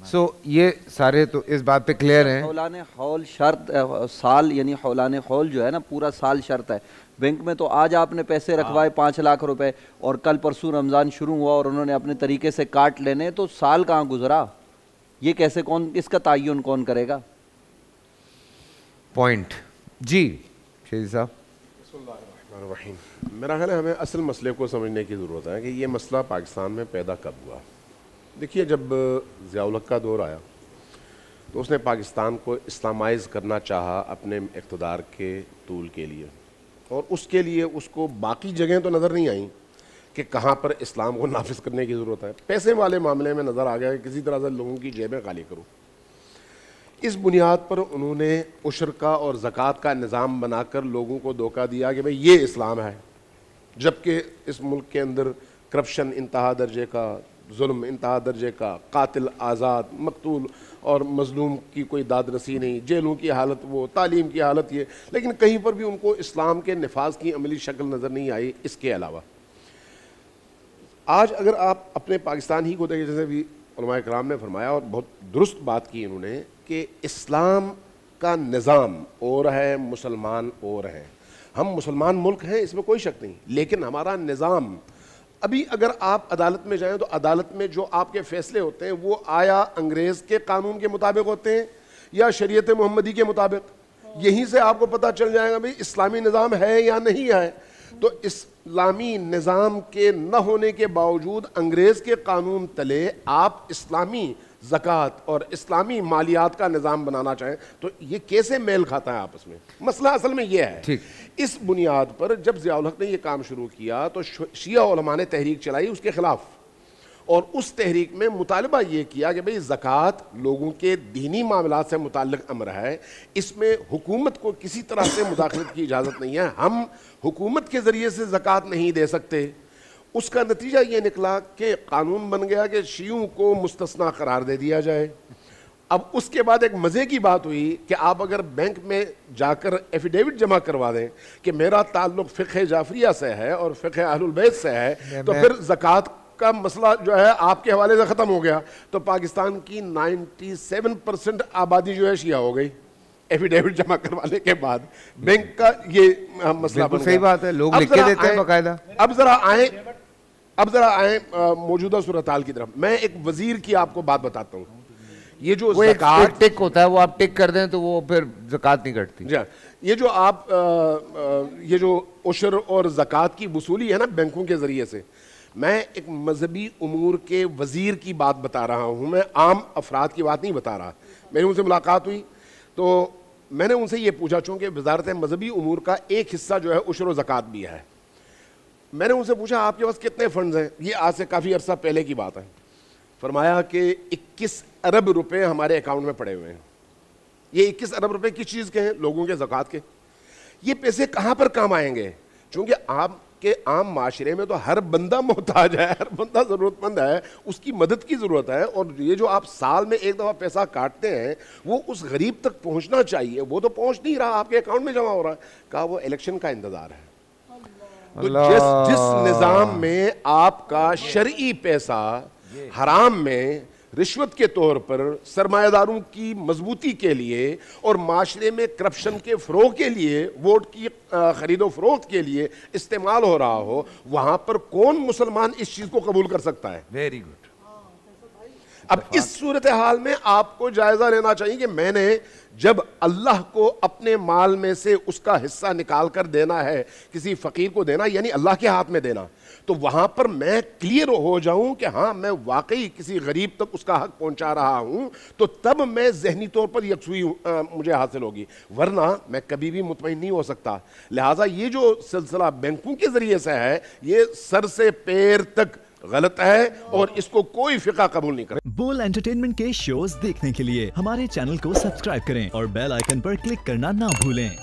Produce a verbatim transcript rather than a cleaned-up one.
سو یہ سارے تو اس بات پہ کلیئر ہیں. حولان حول شرط سال یعنی حولان حول جو ہے نا پورا سال شرط ہے. بینک میں تو آج آپ نے پیسے رکھوائے پانچ لاکھ روپے اور کل پرسوں رمضان شروع ہوا اور انہوں نے اپنے طریقے سے کاٹ لینے, تو سال کہاں گزرا؟ یہ کیسے, کون اس کا تعین کون کرے گا؟ پوائنٹ جی شہزاد صاحب. بسم اللہ الرحمن الرحیم. میرا خیال ہے ہمیں اصل مسئلے کو سمجھنے کی ضرورت ہے کہ یہ مسئلہ پاکستان میں پیدا کب ہوا. دیکھیے جب ضیاء الحق کا دور آیا تو اس نے پاکستان کو اسلامائز کرنا چاہا اپنے اقتدار کے طول کے لیے, اور اس کے لیے اس کو باقی جگہیں تو نظر نہیں آئیں کہ کہاں پر اسلام کو نافذ کرنے کی ضرورت ہے. پیسے والے معاملے میں نظر آ گیا کہ کسی طرح سے لوگوں کی جیبیں خالی کرو. اس بنیاد پر انہوں نے عشر کا اور زکوٰۃ کا نظام بنا کر لوگوں کو دھوکہ دیا کہ بھئی یہ اسلام ہے, جبکہ اس ملک کے اندر کرپشن انتہا درجے کا, ظلم انتہا درجے کا, قاتل آزاد, مقتول اور مظلوم کی کوئی داد رسی نہیں, جیلوں کی حالت وہ, تعلیم کی حالت یہ, لیکن کہیں پر بھی ان کو اسلام کے نفاذ کی عملی شکل نظر نہیں آئی. اس کے علاوہ آج اگر آپ اپنے پاکستان ہی کو دیکھیں, جیسے بھی علماء کرام نے فرمایا اور بہت درست بات کی انہوں نے, کہ اسلام کا نظام اور ہے, مسلمان اور ہیں. ہم مسلمان ملک ہیں, اس میں کوئی شک نہیں, لیکن ہمارا نظام ابھی اگر آپ عدالت میں جائیں تو عدالت میں جو آپ کے فیصلے ہوتے ہیں وہ آیا انگریز کے قانون کے مطابق ہوتے ہیں یا شریعت محمدی کے مطابق؟ یہیں سے آپ کو پتہ چل جائے گا بھئی اسلامی نظام ہے یا نہیں ہے. تو اسلامی نظام کے نہ ہونے کے باوجود انگریز کے قانون تلے آپ اسلامی زکوٰۃ اور اسلامی مالیات کا نظام بنانا چاہیں تو یہ کیسے میل کھاتا ہے آپس میں؟ مسئلہ اصل میں یہ ہے. اس بنیاد پر جب ضیاء الحق نے یہ کام شروع کیا تو شیعہ علماء نے تحریک چلائی اس کے خلاف, اور اس تحریک میں مطالبہ یہ کیا کہ بھئی زکوٰۃ لوگوں کے دینی معاملات سے متعلق امر ہے, اس میں حکومت کو کسی طرح سے مداخلت کی اجازت نہیں ہے, ہم حکومت کے ذریعے سے زکوٰۃ نہیں دے سکتے. اس کا نتیجہ یہ نکلا کہ قانون بن گیا کہ شیعوں کو مستثنیٰ قرار دے دیا جائے. اب اس کے بعد ایک مزے کی بات ہوئی کہ آپ اگر بینک میں جا کر ایفیڈیوٹ جمع کروا دیں کہ میرا تعلق فقہ جعفریہ سے ہے اور فقہ اہل البیت سے ہے, تو پھر زکوٰۃ کا مسئلہ جو ہے آپ کے حوالے سے ختم ہو گیا. تو پاکستان کی نائنٹی سیون پرسنٹ آبادی جو ہے شیعہ ہو گئی ایفیڈیوٹ جمع کروانے کے بعد. بینک کا یہ مسئلہ بن گیا. صحیح بات ہے, لوگ لکھ کے دیتے ہیں باقاعدہ. اب ذرا آئیں اب ذرا آئیں موجودہ صورتحال کی طرف. میں ایک وزیر کی آپ کو بات بتاتا ہوں. یہ جو زکوٰۃ ٹک ہوتا ہے وہ آپ ٹک کر دیں تو وہ پھر زکوٰۃ نہیں کٹتی. جی, یہ جو آپ یہ جو عشر اور زکوٰۃ کی وصولی ہے نا بینکوں کے ذریعے سے, میں ایک مذہبی امور کے وزیر کی بات بتا رہا ہوں, میں عام افراد کی بات نہیں بتا رہا. میری ان سے ملاقات ہوئی تو میں نے ان سے یہ پوچھا, چونکہ وزارت مذہبی امور کا ایک حصہ جو ہے عشر و زکوٰۃ بھی ہے, میں نے ان سے پوچھا آپ کے پاس کتنے فنڈز ہیں؟ یہ آج سے کافی عرصہ پہلے کی بات ہے. فرمایا کہ اکیس ارب روپے ہمارے اکاؤنٹ میں پڑے ہوئے ہیں. یہ اکیس ارب روپے کس چیز کے ہیں؟ لوگوں کے زکوٰۃ کے. یہ پیسے کہاں پر کام آئیں گے؟ چونکہ آپ کے عام معاشرے میں تو ہر بندہ محتاج ہے, ہر بندہ ضرورت مند ہے, اس کی مدد کی ضرورت ہے, اور یہ جو آپ سال میں ایک دفعہ پیسہ کاٹتے ہیں وہ اس غریب تک پہنچنا چاہیے, وہ تو پہنچ نہیں رہا, آپ کے اکاؤنٹ میں جمع ہو رہا ہے. کہا وہ الیکشن کا انتظار ہے. تو جس جس نظام میں آپ کا شرعی پیسہ حرام میں رشوت کے طور پر سرمایہ داروں کی مضبوطی کے لیے اور معاشرے میں کرپشن کے فروغ کے لیے, ووٹ کی خرید و فروخت کے لیے استعمال ہو رہا ہو, وہاں پر کون مسلمان اس چیز کو قبول کر سکتا ہے؟ Very good. اب اس صورتحال میں آپ کو جائزہ لینا چاہیے کہ میں نے جب اللہ کو اپنے مال میں سے اس کا حصہ نکال کر دینا ہے, کسی فقیر کو دینا یعنی اللہ کے ہاتھ میں دینا, تو وہاں پر میں کلیئر ہو جاؤں کہ ہاں میں واقعی کسی غریب تک اس کا حق پہنچا رہا ہوں, تو تب میں ذہنی طور پر یکسوئی مجھے حاصل ہوگی, ورنہ میں کبھی بھی مطمئن نہیں ہو سکتا. لہٰذا یہ جو سلسلہ بینکوں کے ذریعے سے ہے یہ سر سے پیر تک غلط ہے اور اس کو کوئی فقہ قبول نہیں کرے. بول انٹرٹینمنٹ کے شوز دیکھنے کے لیے ہمارے چینل کو سبسکرائب کریں اور بیل آئیکن پر کلک کرنا نہ بھولیں.